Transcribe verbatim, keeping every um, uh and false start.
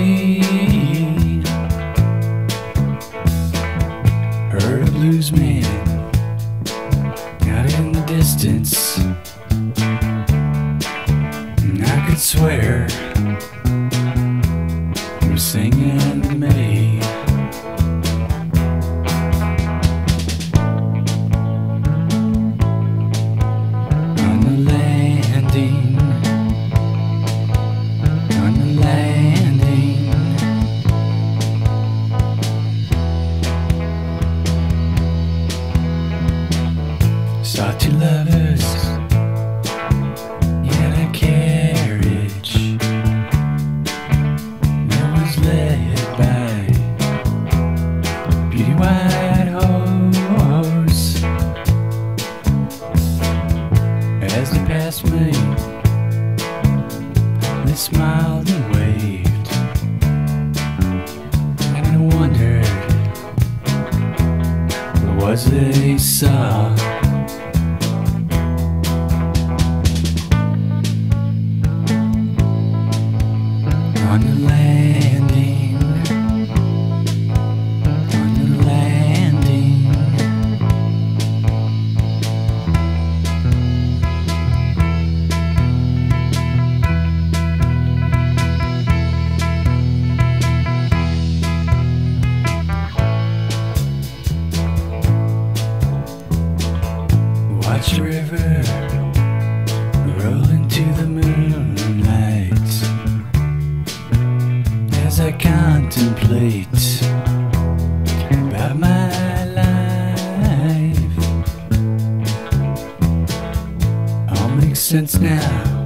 Heard a blues man out in the distance, and I could swear he was singing to me. On the landing, on the landing, saw two lovers in a carriage that was led by a beauty white horse. As they passed me, they smiled and waved, and I wondered what was they saw. On the landing, on the landing, watch the river roll into the moonlight as I contemplate about my life. All makes sense now.